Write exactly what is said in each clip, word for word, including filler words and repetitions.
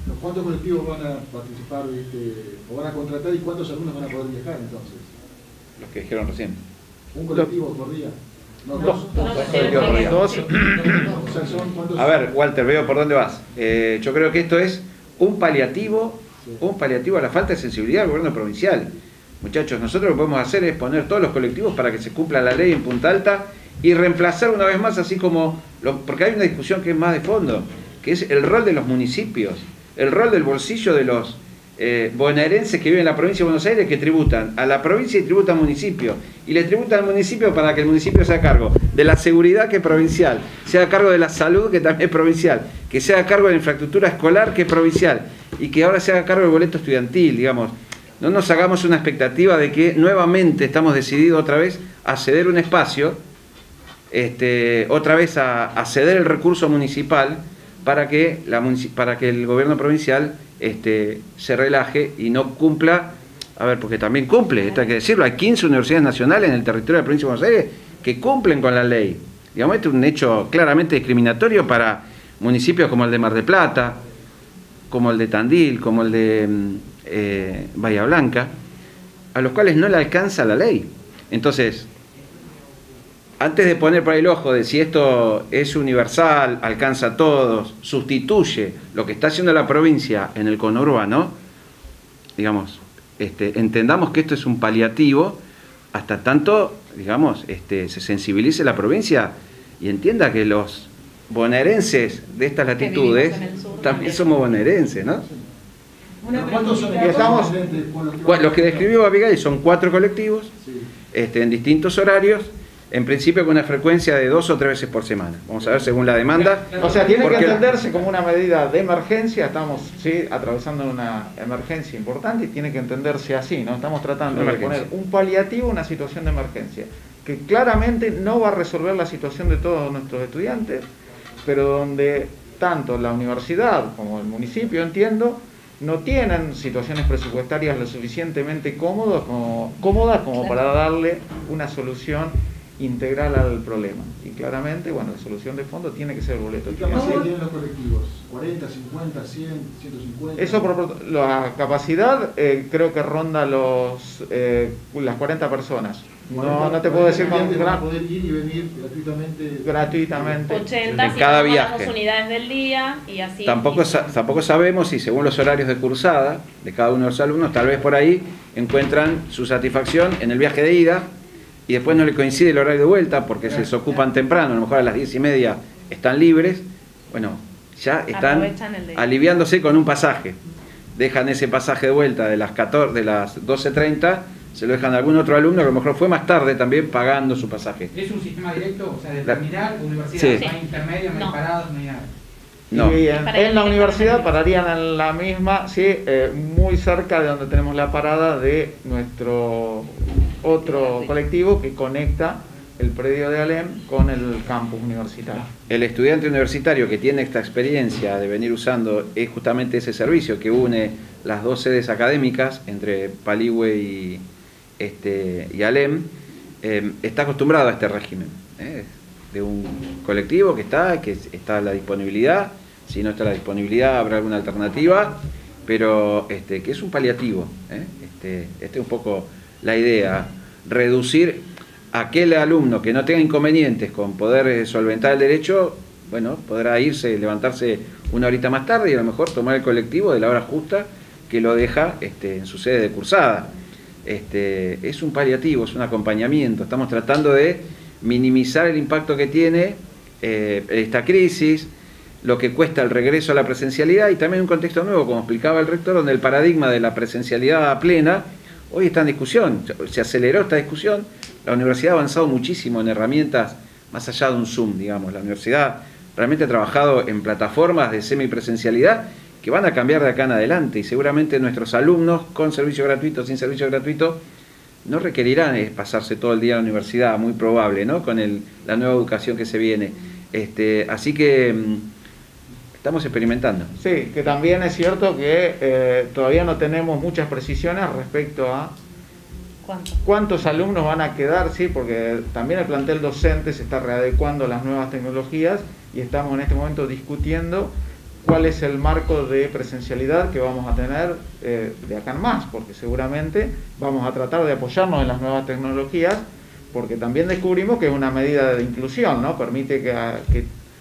¿Cuántos colectivos van a participar este, o van a contratar y cuántos alumnos van a poder viajar entonces? Los que dijeron recién. ¿Un colectivo por día? No, No, dos. dos, dos colectivos por día. Dos. O sea, son, ¿cuántos? A ver, Walter, veo por dónde vas. Eh, yo creo que esto es un paliativo, sí. un paliativo a la falta de sensibilidad del gobierno provincial. Muchachos, nosotros lo que podemos hacer es poner todos los colectivos para que se cumpla la ley en Punta Alta y reemplazar una vez más, así como... Lo, porque hay una discusión que es más de fondo, que es el rol de los municipios, el rol del bolsillo de los eh, bonaerenses que viven en la provincia de Buenos Aires, que tributan a la provincia y tributan al municipio. Y le tributan al municipio para que el municipio se haga cargo de la seguridad, que es provincial, se haga cargo de la salud, que también es provincial, que se haga cargo de la infraestructura escolar, que es provincial, y que ahora se haga cargo del boleto estudiantil, digamos. No nos hagamos una expectativa de que nuevamente estamos decididos otra vez a ceder un espacio, este, otra vez a, a ceder el recurso municipal para que, la, para que el gobierno provincial este, se relaje y no cumpla, a ver, porque también cumple, esto hay que decirlo, hay quince universidades nacionales en el territorio de la provincia de Buenos Aires que cumplen con la ley. Digamos, este es un hecho claramente discriminatorio para municipios como el de Mar del Plata, como el de Tandil, como el de eh, Bahía Blanca, a los cuales no le alcanza la ley. Entonces, antes de poner por ahí el ojo de si esto es universal, alcanza a todos, sustituye lo que está haciendo la provincia en el conurbano, digamos, este, entendamos que esto es un paliativo hasta tanto, digamos, este, se sensibilice la provincia y entienda que los bonaerenses de estas latitudes también somos bonaerenses, ¿no? ¿Cuántos son? Estamos, los, los que describió Abigail son cuatro colectivos, sí. este, en distintos horarios, en principio con una frecuencia de dos o tres veces por semana. Vamos a ver según la demanda. O sea, tiene que entenderse como una medida de emergencia. Estamos sí, atravesando una emergencia importante y tiene que entenderse así, ¿no? Estamos tratando de poner un paliativo a una situación de emergencia que claramente no va a resolver la situación de todos nuestros estudiantes, pero donde tanto la universidad como el municipio, entiendo, no tienen situaciones presupuestarias lo suficientemente cómodas como, cómodas como para darle una solución integral al problema. Y claramente, bueno, la solución de fondo tiene que ser el boleto. ¿Qué capacidad tienen los colectivos? ¿cuarenta, cincuenta, cien, ciento cincuenta? Eso por la capacidad eh, creo que ronda los eh, las cuarenta personas. No, no te puedo decir cuánto para poder ir y venir gratuitamente. Gratuitamente. ochenta en cada viaje. Las unidades del día y así. Tampoco, sa tampoco sabemos si según los horarios de cursada de cada uno de los alumnos, tal vez por ahí encuentran su satisfacción en el viaje de ida y después no le coincide el horario de vuelta porque se desocupan temprano, a lo mejor a las diez y media están libres. Bueno, ya están aliviándose con un pasaje. Dejan ese pasaje de vuelta de las, catorce, de las doce treinta, se lo dejan a algún otro alumno que a lo mejor fue más tarde también pagando su pasaje. ¿Es un sistema directo? O sea, de terminal, universidad, sí. no hay intermedio, no hay parados, no hay nada. No. Y en, en la universidad pararían en la misma, sí, eh, muy cerca de donde tenemos la parada de nuestro otro colectivo que conecta el predio de Alem con el campus universitario. El estudiante universitario que tiene esta experiencia de venir usando es justamente ese servicio que une las dos sedes académicas entre Paligüe y, este, y Alem, eh, está acostumbrado a este régimen, ¿eh? de un colectivo que está, que está a la disponibilidad, si no está a la disponibilidad habrá alguna alternativa, pero este, que es un paliativo, ¿eh? este, este es un poco la idea, reducir a aquel alumno que no tenga inconvenientes con poder solventar el derecho, bueno, podrá irse, levantarse una horita más tarde y a lo mejor tomar el colectivo de la hora justa que lo deja este, en su sede de cursada. Este, es un paliativo, es un acompañamiento, estamos tratando de minimizar el impacto que tiene eh, esta crisis, lo que cuesta el regreso a la presencialidad y también un contexto nuevo, como explicaba el rector, donde el paradigma de la presencialidad plena hoy está en discusión, se aceleró esta discusión, la universidad ha avanzado muchísimo en herramientas más allá de un Zoom, digamos, la universidad realmente ha trabajado en plataformas de semipresencialidad que van a cambiar de acá en adelante y seguramente nuestros alumnos con servicio gratuito, sin servicio gratuito, no requerirán pasarse todo el día en la universidad, muy probable, ¿no? Con el, la nueva educación que se viene. Este, así que estamos experimentando. Sí, que también es cierto que eh, todavía no tenemos muchas precisiones respecto a ¿Cuánto? cuántos alumnos van a quedar, sí, porque también el plantel docente se está readecuando a las nuevas tecnologías y estamos en este momento discutiendo cuál es el marco de presencialidad que vamos a tener eh, de acá en más, porque seguramente vamos a tratar de apoyarnos en las nuevas tecnologías, porque también descubrimos que es una medida de inclusión, ¿no? Permite que, que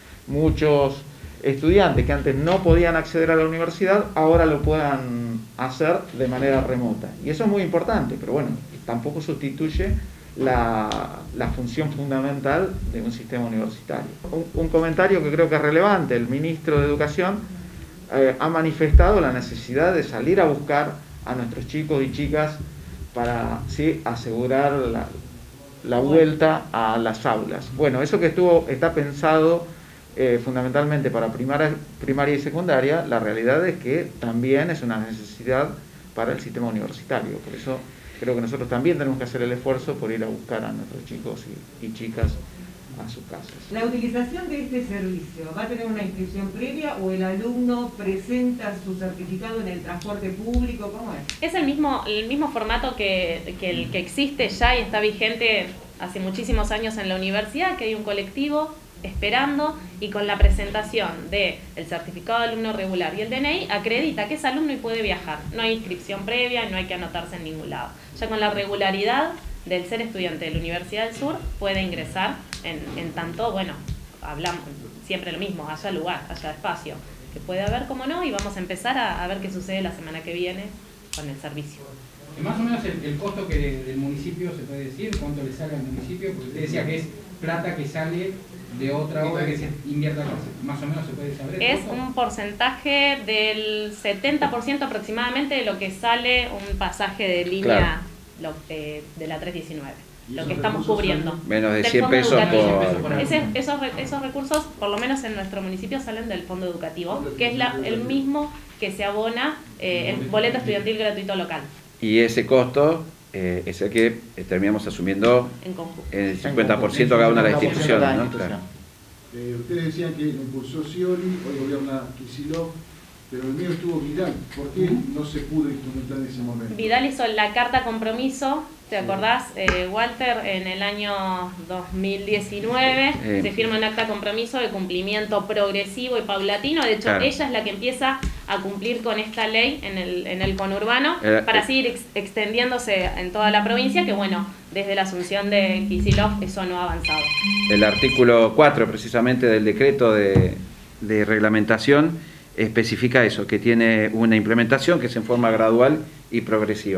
muchos estudiantes que antes no podían acceder a la universidad, ahora lo puedan hacer de manera remota. Y eso es muy importante, pero bueno, tampoco sustituye la, la función fundamental de un sistema universitario. Un, un comentario que creo que es relevante: el ministro de Educación eh, ha manifestado la necesidad de salir a buscar a nuestros chicos y chicas para ¿sí? asegurar la, la vuelta a las aulas. Bueno, eso que estuvo está pensado Eh, fundamentalmente para primaria, primaria y secundaria, la realidad es que también es una necesidad para el sistema universitario. Por eso creo que nosotros también tenemos que hacer el esfuerzo por ir a buscar a nuestros chicos y, y chicas a sus casas. ¿La utilización de este servicio va a tener una inscripción previa o el alumno presenta su certificado en el transporte público? ¿Cómo es? Es el mismo, el mismo formato que, que el que existe ya y está vigente hace muchísimos años en la universidad, que hay un colectivo esperando y con la presentación del certificado de alumno regular y el D N I acredita que es alumno y puede viajar. No hay inscripción previa, no hay que anotarse en ningún lado. Ya con la regularidad del ser estudiante de la Universidad del Sur puede ingresar en, en tanto, bueno, hablamos siempre lo mismo, haya lugar, haya espacio, que puede haber, como no, y vamos a empezar a, a ver qué sucede la semana que viene con el servicio. Y más o menos el, el costo que de, del municipio, se puede decir, cuánto le sale al municipio, porque usted decía que es plata que sale de otra obra que se invierta, más o menos se puede saber. Es un porcentaje del setenta por ciento aproximadamente de lo que sale un pasaje de línea claro. lo, de, de la tres diecinueve, lo que estamos cubriendo. Menos de cien pesos por... Ese, esos, esos recursos, por lo menos en nuestro municipio, salen del fondo educativo, que es la, el mismo que se abona eh, en boleto estudiantil gratuito local. Y ese costo eh, es el que eh, terminamos asumiendo en el cincuenta por ciento cada una de las instituciones, ¿no? Claro. Eh, ustedes decían que lo impulsó Scioli, hoy gobierna Kicillof, pero el mío estuvo Vidal. ¿Por qué no se pudo instrumentar en ese momento? Vidal hizo la carta compromiso, ¿te acordás, eh, Walter? En el año dos mil diecinueve eh. se firma un acta compromiso de cumplimiento progresivo y paulatino. De hecho, claro. ella es la que empieza a cumplir con esta ley en el, en el conurbano eh, para eh. seguir ex extendiéndose en toda la provincia, que bueno, desde la asunción de Kicillof eso no ha avanzado. El artículo cuatro precisamente del decreto de, de reglamentación especifica eso, que tiene una implementación que es en forma gradual y progresiva.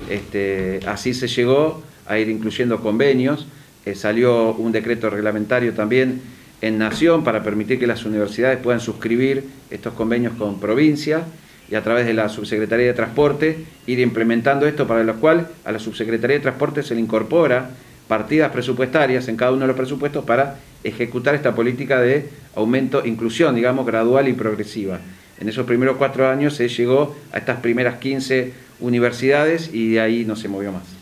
Este, así se llegó a ir incluyendo convenios, eh, salió un decreto reglamentario también en Nación para permitir que las universidades puedan suscribir estos convenios con provincia y a través de la Subsecretaría de Transporte ir implementando esto, para lo cual a la Subsecretaría de Transporte se le incorpora partidas presupuestarias en cada uno de los presupuestos para ejecutar esta política de aumento, inclusión, digamos, gradual y progresiva. En esos primeros cuatro años se llegó a estas primeras quince universidades y de ahí no se movió más.